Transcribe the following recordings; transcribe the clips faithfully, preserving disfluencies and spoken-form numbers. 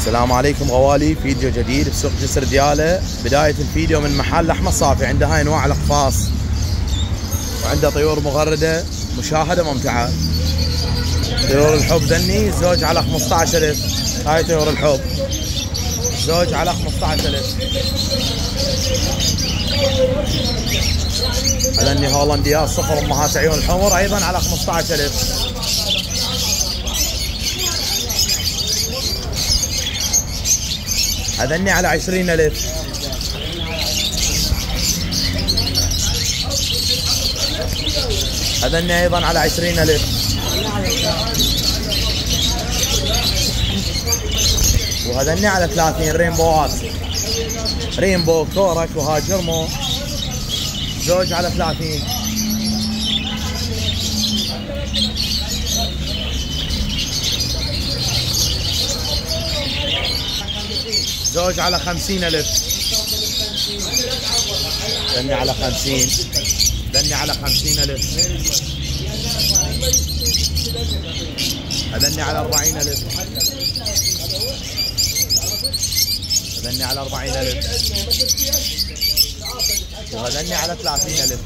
السلام عليكم غوالي، فيديو جديد بسوق جسر دياله. بداية الفيديو من محل احمد صافي، عنده هاي انواع الاقفاص وعنده طيور مغردة مشاهدة ممتعة. طيور الحب ذني زوج على خمسة عشر ألف. هاي طيور الحب زوج على خمسة عشر ألف. هذني هولنديات صفر امهات عيون الحمر ايضا على خمسة عشر ألف. هذني على عشرين ألف. هذني ايضا على عشرين ألف. وهذني على ثلاثين. رينبوات، رينبو كورك وهاجرمو زوج على ثلاثين. زوج على خمسين ألف. ذني على خمسين. ذني على خمسين ألف. هذني على أربعين ألف. هذني على أربعين ألف. وهذني على ثلاثين ألف.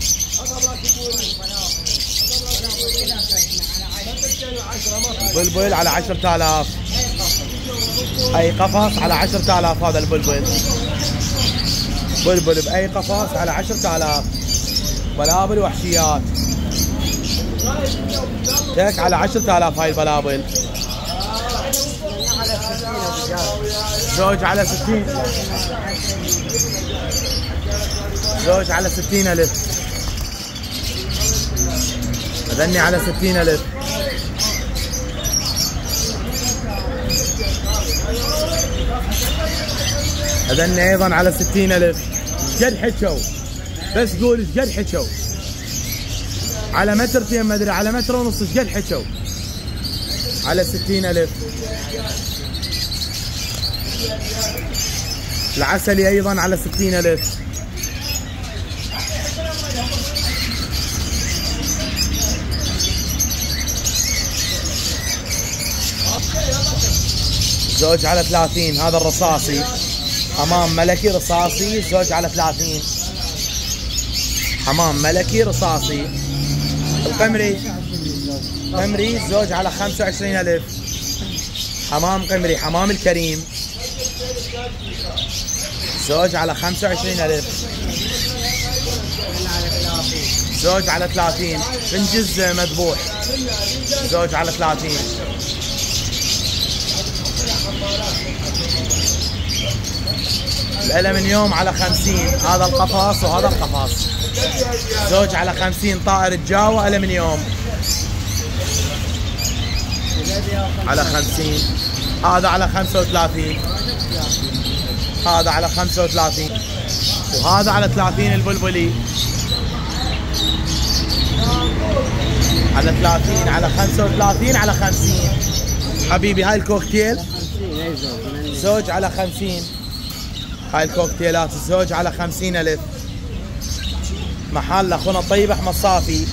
البلبل على عشرة آلاف. اي قفص على عشرة آلاف. هذا البلبل بلبل باي قفص على عشرة آلاف. بلابل وحشيات تك على عشرة آلاف. هاي البلابل زوج على ستين. زوج على ستين ألف. هذني على ستين ألف. هذني ايضا على ستين ألف. قد حكوا بس قول ايش قد حكوا. على مترتين ما ادري، على متر ونص ايش قد حكوا. على ستين ألف. العسلي ايضا على ستين ألف. زوج على ثلاثين. هذا الرصاصي حمام ملكي رصاصي زوج على ثلاثين. حمام ملكي رصاصي. القمري قمري زوج على خمسة وعشرين ألف. حمام قمري حمام الكريم زوج على خمسة وعشرين ألف. زوج على ثلاثين. بنجز مذبوح زوج على ثلاثين. الألمنيوم على خمسين. هذا القفص وهذا القفص زوج على خمسين. طائر الجاوة ألمنيوم على خمسين. هذا على خمسة وثلاثين. هذا على خمسة وثلاثين. وهذا على ثلاثين. البلبلي على ثلاثين. على خمسة وثلاثين. على خمسين. حبيبي هاي الكوكتيل زوج على خمسين. هاي الكوكتيلات الزوج على خمسين ألف. محل اخونا الطيب احمد صافي.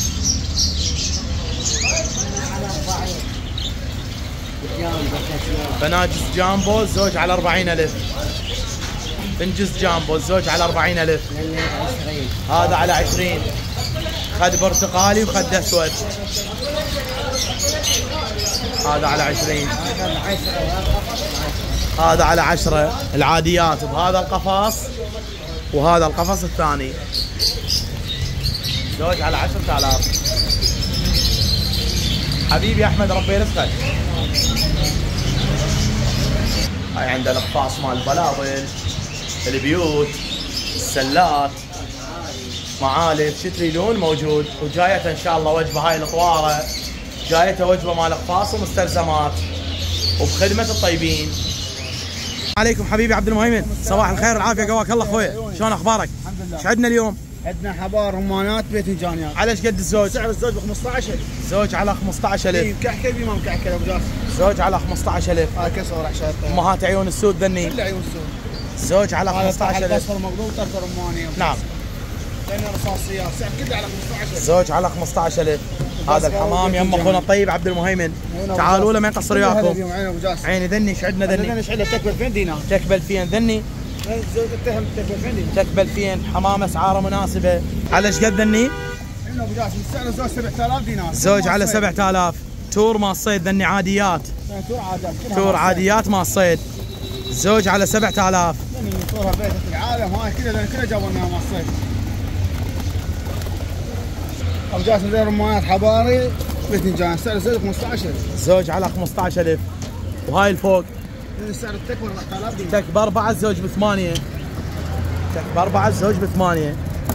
بناجز جامبو زوج على أربعين ألف. بنجز جامبو زوج على أربعين ألف. هذا على عشرين. خد برتقالي وخد اسود. هذا على عشرين. هذا على عشرة. العاديات بهذا القفص وهذا القفص الثاني زوج على عشرة آلاف. حبيبي احمد ربي رزقك. هاي عندنا اقفاص مال البلابل، البيوت، السلات، معالف، شو تريدون موجود. وجايته ان شاء الله وجبه هاي الطواره، جايته وجبه مال اقفاص ومستلزمات وبخدمه الطيبين. عليكم حبيبي عبد المهيمن، صباح الخير والعافيه، قواك الله اخوي. شلون اخبارك؟ الحمد لله. ايش عندنا اليوم؟ عندنا حبار رمانات باذنجانيات. على ايش قد الزوج؟ سعر الزوج ب خمسة عشر ألف. زوج على خمسة عشر ألف. في مكعكه في ما مكعكه ابو جاسم. زوج على خمسة عشر ألف. هاي كسر عشان امهات عيون السود ذني. كل عيون السود. زوج على خمسة عشر ألف. بصل مقلوب طرف رماني. نعم. ثاني رصاصيات سعر كله على خمسة عشر. زوج على خمسة عشر ألف. هذا الحمام يم اخونا الطيب عبد المهيمن. تعالوا له ما يقصر وياكم. عيني ذني ايش عندنا ذني؟ ايش عندنا تكبل ألفين دينار. تكبل فين ذني؟ اتهم تكبل ألفين دينار. تكبل فين؟ حمام اسعاره مناسبه. على ايش قد ذني؟ عندنا ابو جاسم سعر زوج سبعة آلاف دينار. زوج على سبعة آلاف. تور مال الصيد ذني عاديات. تور عادات. تور عاديات مال الصيد. زوج على سبعة آلاف. ذني صورها بيت في العالم هاي كذا كلها جابوا لنا مال الصيد. ابو جاسم ذي رمانات حباري باذنجان سعر زوج خمسة عشر. زوج على خمسة عشر ألف. وهاي الفوق سعر التكبر أربعة آلاف دينار. تك باربعه الزوج بثمانيه. تك باربعه الزوج بثمانيه.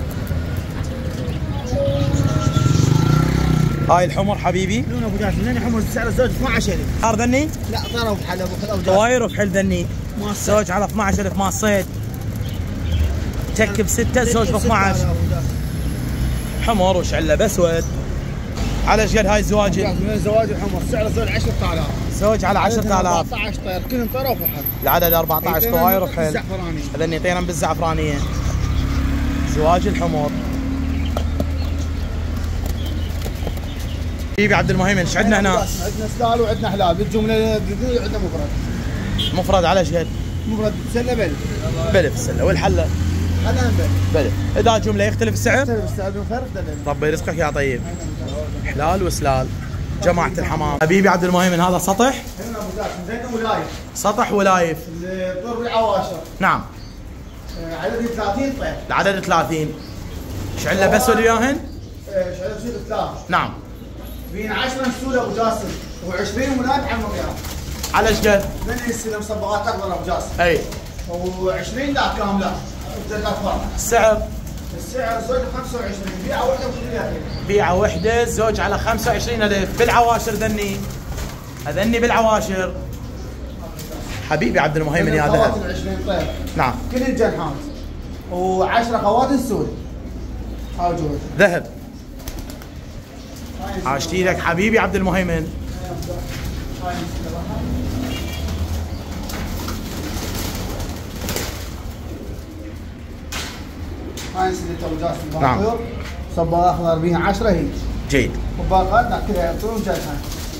هاي الحمر حبيبي. لون ابو جاسم ذني حمر سعر الزوج اثني عشر ألف. صار ذني؟ لا طاروا بحل ابو جاسم. طواير وبحل ذني. زوج على اثني عشر ألف مال الصيد. تك بسته زوج ب اثني عشر. حمر وشعله باسود. على ايش قد هاي الزواجل؟ من زواج الحمر سعر الزوج عشرة آلاف. زوج على عشرة آلاف. أربعة عشر طير كلهم طير وفحل. العدد أربعة عشر طواير وبحل. بالزعفراني. لاني طيران بالزعفرانيه. زواج الحمر. حبيبي عبد المهيمن ايش عندنا هنا؟ عندنا سلال وعندنا حلال بالجمله عندنا مفرد. مفرد على ايش قد؟ مفرد سله بلف. بلف السله والحله؟ حلا بلف. بلف. اذا جمله يختلف السعر؟ يختلف السعر بالفرد بلف. ربي يرزقك يا طيب. حلال وسلال. جماعة الحمام. حبيبي عبد المهيمن هذا سطح؟ هنا ابو جاسم زين ولايف. سطح ولايف. الطير بالعواشر. نعم. عدد ثلاثين طير. العدد ثلاثين. شعله باسود وياهن؟ شعله بسود ثلاث. نعم. فينا عشرة نسول ابو جاسم و20 ولايف على المقياس. على ايش قد؟ من السنه مصبغات اخضر ابو جاسم. اي. و20 لا كامله. زكاه فرع. السعر؟ السعر زوج خمسة وعشرين بيعه وحده وثلاثين. بيعه وحده زوج على خمسة وعشرين ألف. بالعواشر ذني. اذني بالعواشر. حبيبي عبد المهيمن يا ذهب. عشرين طير. نعم. كل الجنحات. و10 خواتم سوري. هاي جوز. ذهب. عاشتي لك حبيبي عبد المهيمن. هاي نسيت ابو جاسم. نعم. صباغ اخضر بيها عشرة هي. جيد. وباقات كلها يعطون جنحات.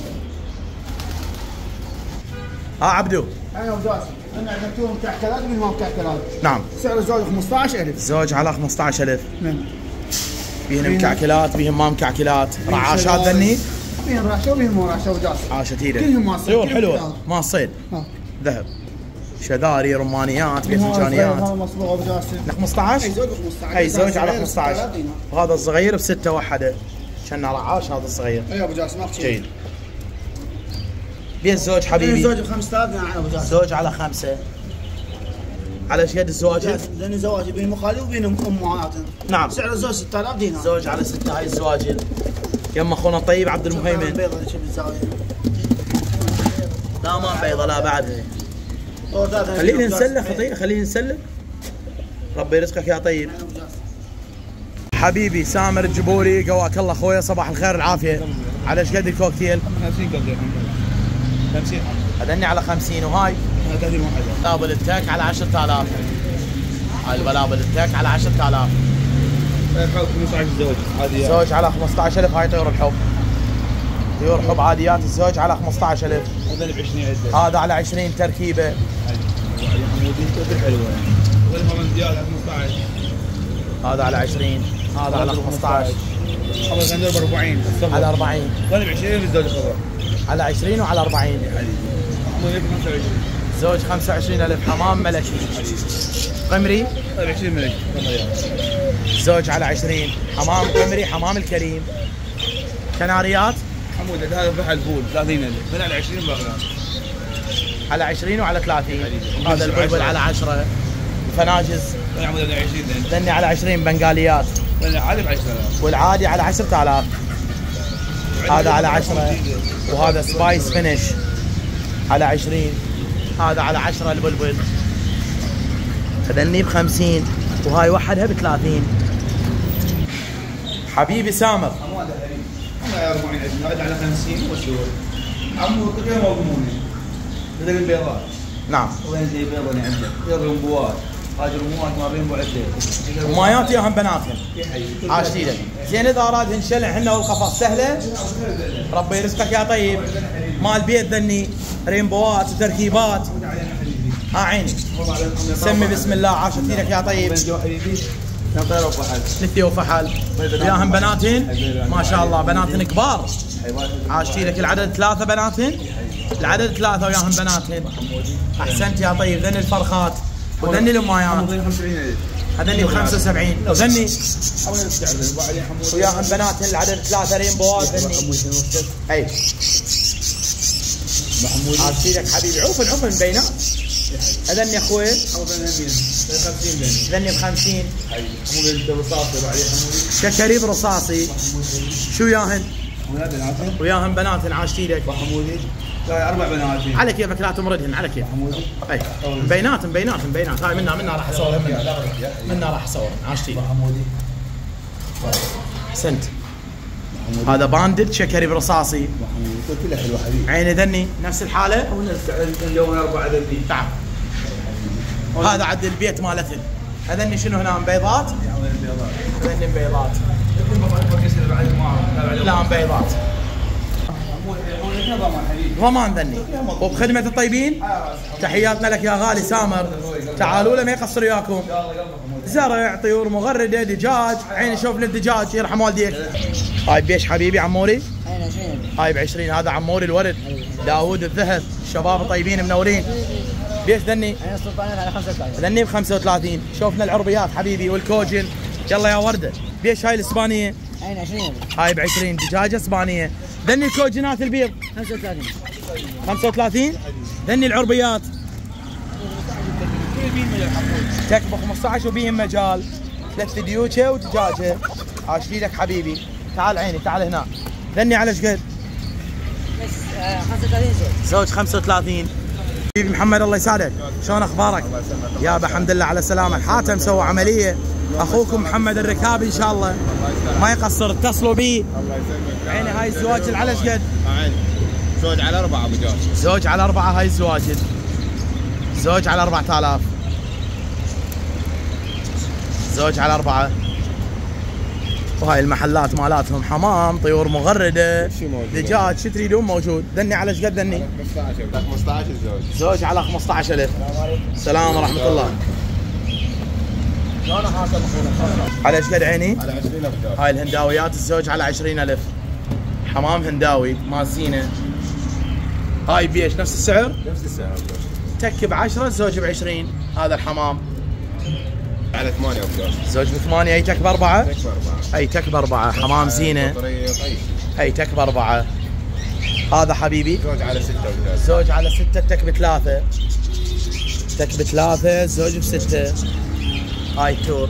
ها عبدو. هاي ابو جاسم. انا عندنا توم كعكلات ومنهم كعكلات. نعم. سعر الزوج خمسة عشر ألف. زوج على خمسة عشر ألف. نعم. بيهن مكعكلات بيهن ما مكعكلات. رعاشات ذني؟ بيهن رعشه وبيهن مو رعشه ابو جاسم. عاشت ايدك. كلهم مال صيد. طيور حلوه ما صيد. ذهب. شذاري رمانيات بيتنجانيات. هذا مصبوغ ابو جاسم. خمسة عشر؟ اي زوج خمسة عشر. اي زوج على خمسة عشر. وهذا الصغير بسته وحده. كان رعاش هذا الصغير. اي ابو جاسم اخشى. جيد. بيه الزوج حبيبي؟ زوج ب خمسة آلاف دينار ابو جاسم. زوج على خمسه. على ايش قد الزواج؟ لان زواج بين مخالي وبين امهات. نعم. سعر الزوج ستة آلاف دينار. زوج على سته. هاي الزواجل. يما اخونا الطيب عبد المهيمن. بيضة اللي شوف الزاويه. لا ما بيضه لا بعد. خليني نسلخ طيب خليني نسلخ. ربي يرزقك يا طيب. حبيبي سامر الجبوري قواك الله اخويا صباح الخير العافيه. على ايش قد الكوكتيل؟ خمسين كوكتيل. خمسين. هذني على خمسين. وهاي؟ ثلاثين واحده. بلابل التك على عشرة آلاف. هاي البلابل التك على عشرة آلاف. الحب خمسة عشر زوج عاديات. زوج على خمسة عشر ألف. هاي طيور الحب. طيور حب عاديات. الزوج على خمسة عشر ألف. هذا ب عشرين عده. هذا على عشرين تركيبه. حمودين كثير حلوه. والهم زياده على خمسة عشر. هذا على عشرين. هذا على خمسة عشر. خمس غندور ب أربعين. على أربعين. ولا ب عشرين في الزوج الخضراء. على عشرين وعلى أربعين. حمودين ب خمسة وعشرين. زوج خمسة وعشرين ألف. حمام ملكي. قمري؟ ب عشرين ملك. زوج على عشرين. حمام قمري. حمام الكريم. كناريات؟ حمود هذا فحل فول ثلاثين ألف. من على عشرين باخذها. على عشرين وعلى ثلاثين. هذا البلبل على عشرة. فناجز. ولا عمود على عشرين ذن. ذني على عشرين بنغاليات. ولا عادي ب عشرة آلاف. والعادي على عشرة آلاف. هذا على عشرة. وهذا سبايس فينش على عشرين. هذا على عشرة البلبل. هذني ب خمسين. وهاي وحدها ب ثلاثين. حبيبي سامر. عمو هذا حبيبي. عمو يا أربعين هذا على خمسين وشهور. عمو كلهم مضمونين. هذا البيضات. نعم. وين زي بيضة اللي عندك؟ بيض الانبوات. هاي رموات ما بين بعدين ومايات ياهم بناتهم عاش ايدك. زين اذا ارادهن شلع هن والقفص سهله ربي يرزقك يا طيب. مال بيت ذني رينبوات وتركيبات. ها عيني سمي بسم الله عاشت ايدك يا طيب. نطير وفحل نثي وفحل وياهم بناتهن ما شاء الله بناتهن كبار. عاشت ايدك. العدد ثلاثه بناتهن العدد ثلاثه وياهم بناتهن. احسنت يا طيب. ذني الفرخات وذني الامايات هذني ب خمسة وسبعين وذني وياهم بناتهن العدد ثلاثه رينبوات ذني. اي محمود عاشت ايدك حبيبي. عوفن عوفن بينات هذني اخوي ذني ب خمسين. شكريب رصاصي. شو ياهن؟ وياهم بناتهن عاشت ايدك. محمودي لا اربع بنات على كيفك لا تمردهن على كيفك. اي بيناتهم بيناتهم بينات. هاي منها منها راح اصورهم منها منها راح اصورهم عاشت ايدك. محمودي سنت هذا باندد شكري برصاصي. محمودي كلها حلوه حبيبي. عيني ذني نفس الحاله. اليوم اربعه ذني. تعال هذا عد البيت مالتهن. هذني شنو هنا بيضات؟ هذني بيضات. لا بيضات. ضمان ذني وبخدمة الطيبين. تحياتنا لك يا غالي سامر. تعالوا له ما يقصر وياكم. زرع طيور مغردة دجاج. عيني شوف لي الدجاج يرحم والديك. هاي بيش حبيبي عموري. هاي ب عشرين. هذا عموري الورد داوود الذهب. الشباب الطيبين منورين. بيش ذني؟ ذني ب خمسة وثلاثين. شوفنا العربيات حبيبي والكوجن. يلا يا ورده. بيش هاي الاسبانيه؟ هاي ب عشرين. دجاجه اسبانيه. ذني الكوجنات البيض خمسة وثلاثين. خمسة وثلاثين. ذني العربيات تكبر خمسة عشر وبيهم مجال. ثلاث ديوكه ودجاجه. عاش لك حبيبي. تعال عيني تعال هنا. ذني على ايش قد؟ خمسة وثلاثين زوج. زوج خمسة وثلاثين. حبيبي محمد الله يسعدك. شلون اخبارك؟ يا الحمد لله على السلامه. الحاتم سوى عمليه. اخوكم محمد الركابي ان شاء الله ما يقصر. اتصلوا بي. الله يسلمك. عيني هاي الزواج على ايش قد؟ عيني زوج على اربعه ابو جاسم. زوج على اربعه. هاي الزواجد زوج على أربعة آلاف. زوج على أربعة. وهاي المحلات مالاتهم حمام طيور مغرده دجاج شو تريدون موجود. ذني على ايش قد ذني؟ خمسة عشر زوج. زوج على خمسة عشر ألف. السلام ورحمه الله. على ايش قد عيني؟ على عشرين ابو جاسم. هاي الهنداويات الزوج على عشرين ألف. حمام هنداوي مال زينه. هاي بيش نفس السعر؟ نفس السعر. تك ب عشرة الزوج ب عشرين. هذا الحمام على ثمانية ابو جاسم. زوج بثمانية. اي تك باربعة؟ تك باربعة. اي تك باربعة. حمام زينه. اي تك باربعة. هذا حبيبي زوج على ستة ابو جاسم. زوج على ستة. تك بثلاثة. تك بثلاثة زوج بستة. هاي تور.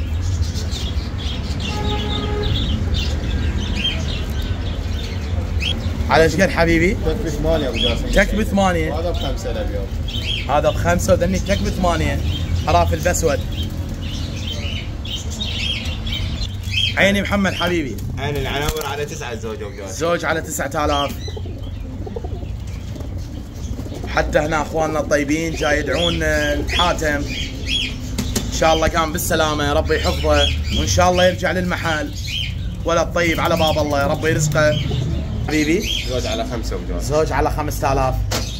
على ايش قد حبيبي؟ تك بثمانية ابو جاسم. تك بثمانية. هذا بخمسة اليوم. هذا بخمسة وذني تك بثمانية. حرافل باسود. عيني محمد حبيبي. عين العناور على تسعة زوج ابو جاسم. زوج على تسعة آلاف. حتى هنا اخواننا الطيبين جاي يدعون الحاتم ان شاء الله كان بالسلامه. ربي يحفظه وان شاء الله يرجع للمحل. ولد طيب على باب الله يا رب يرزقه حبيبي. زوج على خمسة ابو جاسم. زوج على خمسة آلاف.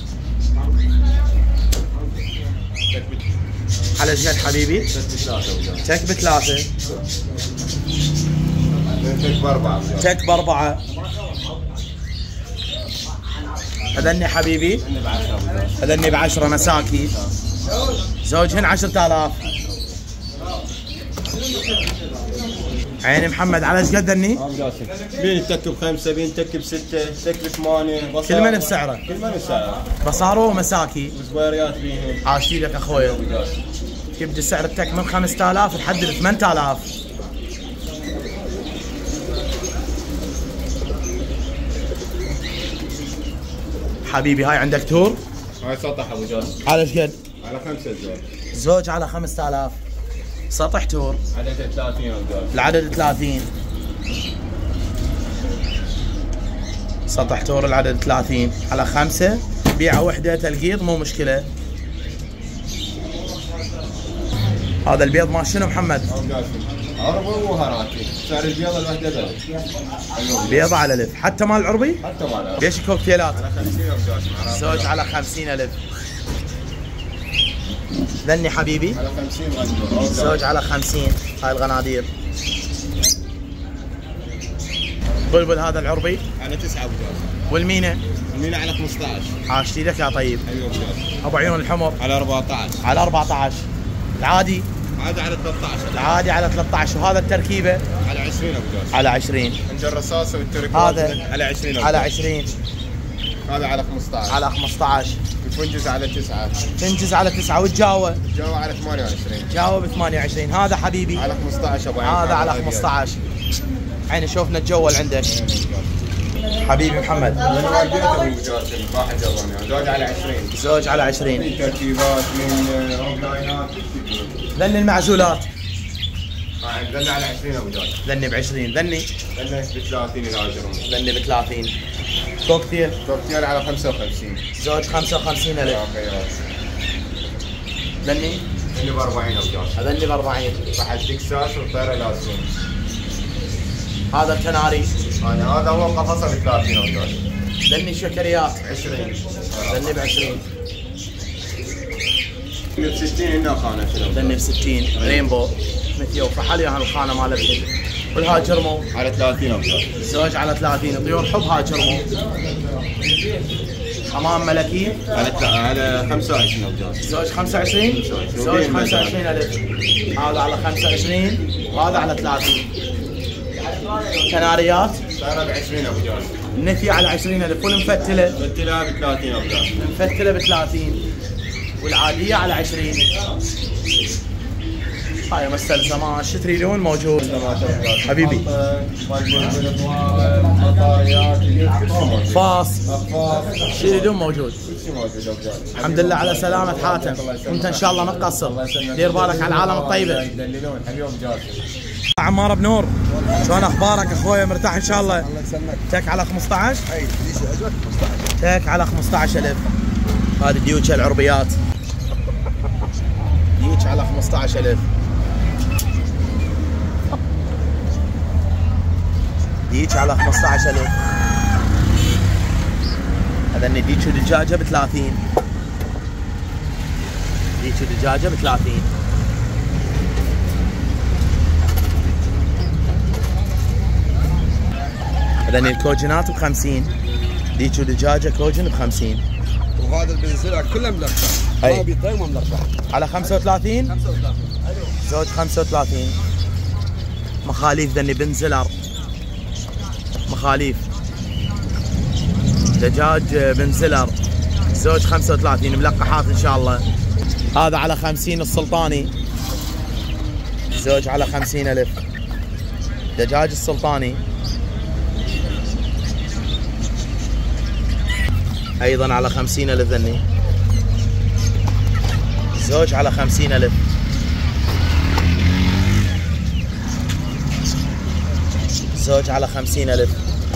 على ايش قد حبيبي؟ تك بثلاثة ابو جاسم. تك بثلاثة. تك باربعة ابو جاسم. تك باربعة. هذني حبيبي عندنا بعشرة ابو جاسم. هذني بعشرة مساكي. زوجهن عشرة آلاف. عيني محمد على ايش قد ذني؟ ابو جاسم. بين تك بخمسة بين تك بستة تك بثمانية. كل من بسعره. كل من بسعره. بصاروا مساكي. وصغيريات بيهم. عاشي لك اخوي. ابو جاسم. يبدي سعر التك من خمسة آلاف لحد ثمانية آلاف. حبيبي هاي عندك تور؟ هاي سطح ابو جاسم. على ايش قد؟ على خمسة زوج. زوج على خمسة آلاف. سطح تور. عدد ثلاثين ابو جاسم. العدد ثلاثين. سطح تور العدد ثلاثين على خمسة. بيعة وحدة تلقيط مو مشكلة. هذا البيض مال شنو محمد؟ عربي وهراتي، سعر البيض الوحده بيض. بيضة على الف، حتى مال العربي؟ حتى مال العربي. ليش كوكتيلات؟ على خمسين وجاز. زوج على خمسين ألف. ذني حبيبي؟ على خمسين غنادير. زوج على خمسين، هاي الغنادير. بلبل هذا العربي؟ على تسعة وجاز. والمينة؟ المينا على خمسطعش. عاشتي لك يا طيب. ايوه وجاز. ابو عيون الحمر؟ على أربعطعش. على أربعطعش. العادي؟ عادي على ثلاثطعش. العادي على ثلاثة عشر، وهذا التركيبة؟ على عشرين وجاز. على عشرين. عند الرصاصة والتركيز هذا؟ على عشرين على عشرين. هذا على خمسطعش. على خمسطعش. الفنجز على تسعة. تنجز على تسعة، والجاوة؟ الجو على ثمانية وعشرين. جاوة ب ثمانية وعشرين. هذا حبيبي؟ على خمسطعش ابو عين. هذا على خمسطعش. عيني شوفنا الجول عندك حبيبي محمد. من والديته وجاز واحد جواني. زوج على عشرين. زوج على عشرين. من تركيبات من اونلاينات. ذني المعزولات؟ ذني على عشرين ابو جاز. ذني ب عشرين. ذني؟ ذني ب ثلاثين الهاجرون. ذني ب ثلاثين. كوكتيل؟ كوكتيل على خمسة وخمسين. زوج خمسة وخمسين ألف. ذني؟ ذني ب أربعين ابو جاز. ذني ب أربعين. بعد تكساس وطيرة لازم. هذا الكناري؟ هذا هذا هو قفصه ب ثلاثين ابو جاز. ذني شكريات؟ عشرين. ذني ب عشرين. ب ستين هنا خانة. ذني ب ستين. رينبو مثيو فحلي عن الخانة مالتهم. والهاجرمو؟ على ثلاثين ابو جاز. زوج على ثلاثين. طيور حب هاجرمو. حمام ملكي؟ على على خمسة وعشرين ابو جاز. زوج خمسة وعشرين. زوج خمسة وعشرين ألف. هذا على خمسة وعشرين وهذا على ثلاثين. كناريات؟ صايره ب عشرين ابو جاز. النثي على عشرين ألف. والمفتلة؟ مفتلة ب ثلاثين ابو جاز. المفتلة ب ثلاثين. والعادية على عشرين. هاي مستلزمات ما شتري لون موجود حبيبي. فاص شتري لون موجود. الحمد لله على سلامة حاتم، وانت ان شاء الله ما تقصر. دير بالك على العالم الطيبة. عمار بنور، شلون اخبارك اخويا؟ مرتاح ان شاء الله؟ الله يسلمك. تك على خمسطعش؟ اي ليش اجوك خمسطعش. تك على خمسطعش ألف. هذه ديوتش العربيات. ديوتش على خمسطعش ألف. ديتش على خمسطعش ألف. هذا اني ديتش دجاجة ب ثلاثين. ديتش دجاجة ب ثلاثين. هذا اني الكوجنات ب خمسين. ديتش دجاجة كوجن ب خمسين. وهذا البنزلة كله ملقح. أي. ما بيطيب وملقح. على خمسة وثلاثين. خمسة وثلاثين. زوج خمسة وثلاثين. مخاليف ذني بنزلر. مخاليف دجاج بنزلر. زوج خمسة وثلاثين ملقحات ان شاء الله. هذا على خمسين السلطاني. زوج على خمسين ألف. دجاج السلطاني ايضا على خمسين ألف. ذني زوج على خمسين ألف. زوج على خمسين ألف.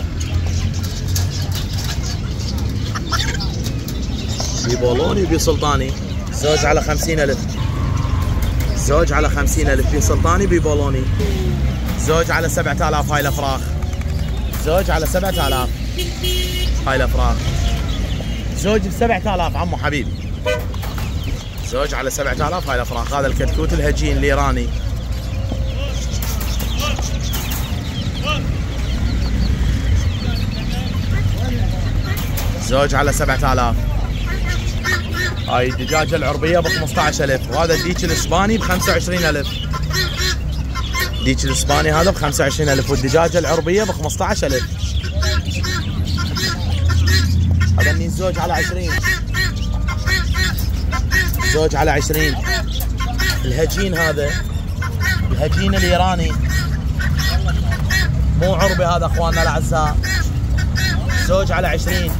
بيبولوني بسلطاني. زوج على خمسين ألف. زوج على خمسين ألف بسلطاني بيبولوني. زوج على سبعة آلاف. هاي الأفراخ. زوج على سبعة آلاف. هاي الأفراخ. زوج بسبعة آلاف عمو حبيبي. زوج على سبعة آلاف. هاي الأفراخ. هذا الكتكوت الهجين الإيراني. زوج على سبعة آلاف. هاي الدجاجة العربية ب خمسطعش ألف. وهذا الديك الإسباني ب خمسة وعشرين ألف. الديك الإسباني هذا ب خمسة وعشرين ألف. والدجاجة العربية ب خمسطعش ألف. هذا النيز زوج على عشرين. زوج على عشرين. الهجين هذا الهجين الإيراني مو عربي هذا اخواننا الاعزاء. زوج على عشرين.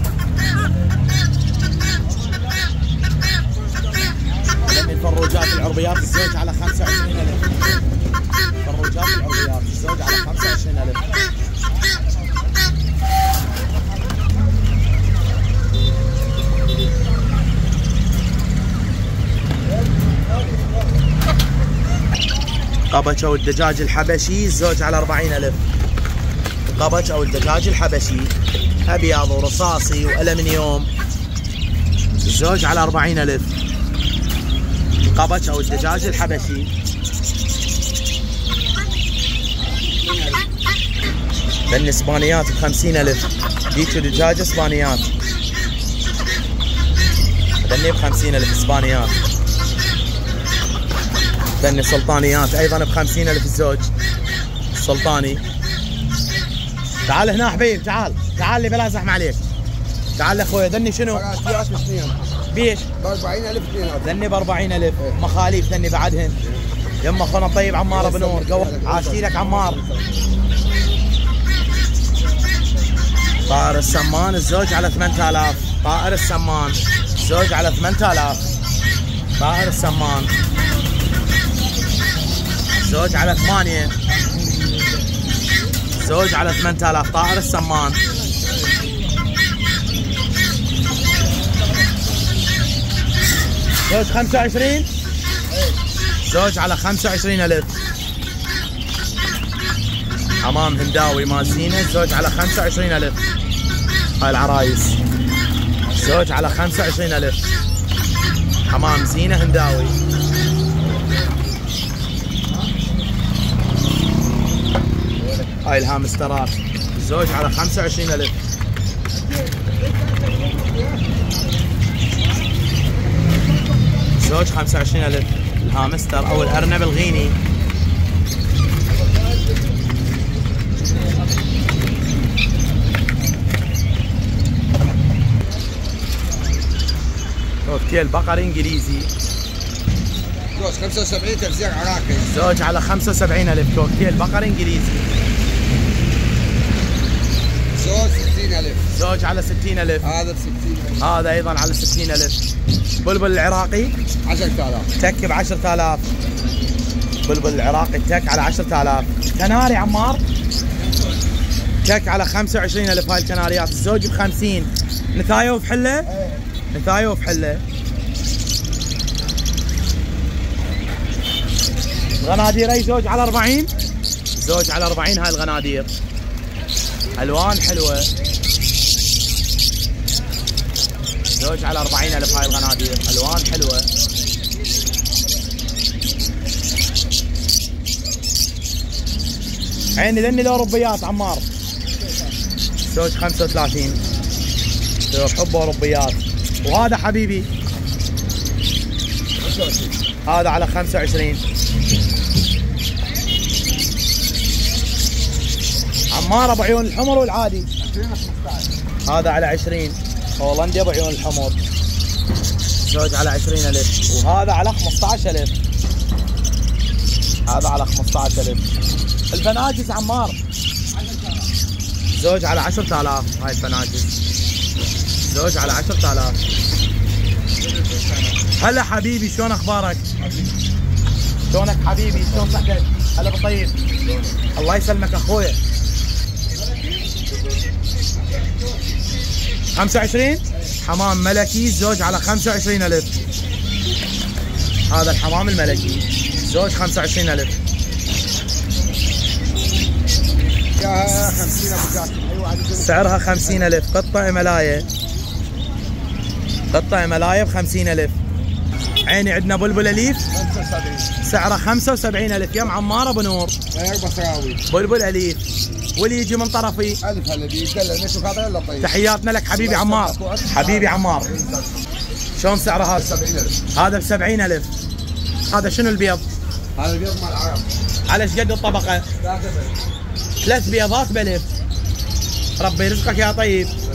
من فروجات العربيات الزوج على خمسة وعشرين ألف. فروجات العربيات الزوج على خمسة وعشرين ألف. قبج او الدجاج الحبشي الزوج على أربعين ألف. قبج او الدجاج الحبشي ابيض ورصاصي والمنيوم الزوج على أربعين ألف. قبج او الدجاج الحبشي. ذني اسبانيات ب خمسين ألف. ديكو دجاج اسبانيات ذني ب خمسين ألف اسبانيات. ذني سلطانيات ايضا ب خمسين ألف الزوج. سلطاني. تعال هنا حبيب، تعال تعال لي بلا زحمه عليك. تعال يا اخوي. ذني شنو؟ بيش؟ ب أربعين ألف اثنين. ذني ب أربعين ألف. مخاليف ذني بعدهن. يما اخونا الطيب عمار ابو نور عاشتي لك عمار. طائر السمان الزوج على ثمانية آلاف. طائر السمان الزوج على ثمانية آلاف. طائر السمان زوج على ثمانية. زوج على ثمانية آلاف. طائر السمان. زوج خمسة وعشرين. زوج على خمسة وعشرين ألف. حمام هنداوي مال زينة زوج على خمسة وعشرين ألف. هاي العرايس زوج على خمسة وعشرين ألف. حمام زينة هنداوي. هاي الهامسترات زوج على خمسة وعشرين ألف. زوج خمسة وعشرين ألف. الهامستر او الارنب الغيني كوكتيل بقري انجليزي زوج خمسة وسبعين تفزيع عراقي. زوج على خمسة وسبعين ألف. كوكتيل بقري انجليزي. زوج ستين ألف. زوج على ستين ألف. هذا ب ستين ألف. هذا ايضا على ستين ألف. بلبل العراقي عشرة آلاف. تك ب عشرة آلاف. بلبل العراقي تك على عشرة آلاف. كناري عمار تك على خمسة وعشرين ألف. هاي الكناريات الزوج ب خمسين. نثاية وفحله. نثاية وفحله. غنادير زوج على أربعين. زوج على أربعين. هاي الغنادير الوان حلوه. زوج على أربعين ألف. هاي الغنادير الوان حلوه. عيني ذني الاوروبيات عمار زوج خمسة وثلاثين. حب اوروبيات. وهذا حبيبي هذا على خمسة وعشرين. عمار ابو عيون الحمر والعادي هذا على عشرين. هولندي ابو عيون الحمر زوج على عشرين ألف. وهذا على خمسة عشر ألف. هذا على خمسة عشر ألف. الفناجس عمار زوج على عشرة آلاف. هاي الفناجس زوج على عشرة آلاف. هلا حبيبي شلون اخبارك؟ شلونك حبيبي؟ شلون صحتك؟ هلا بالطيب. الله يسلمك اخويا. خمسة وعشرين. حمام ملكي زوج على خمسة وعشرين ألف. هذا الحمام الملكي زوج خمسة وعشرين ألف. سعرها خمسين ألف. قطة ملاية. قطة ملاية ب خمسين ألف. عيني عندنا بلبل أليف خمسة وسبعين. سعره خمسة وسبعين ألف. يم عمار ابو نور. بصراوي. بلبل أليف. واللي يجي من طرفي ألف هلا بيدلع نشوف هذا يلا طيب. تحياتنا لك حبيبي عمار. حبيبي عمار. شلون سعره هذا؟ سبعين ألف. هذا ب سبعين ألف. هذا شنو البيض؟ هذا البيض مال العرب. على ايش قد الطبقة؟ ثلاث بيضات بألف. ربي يرزقك يا طيب.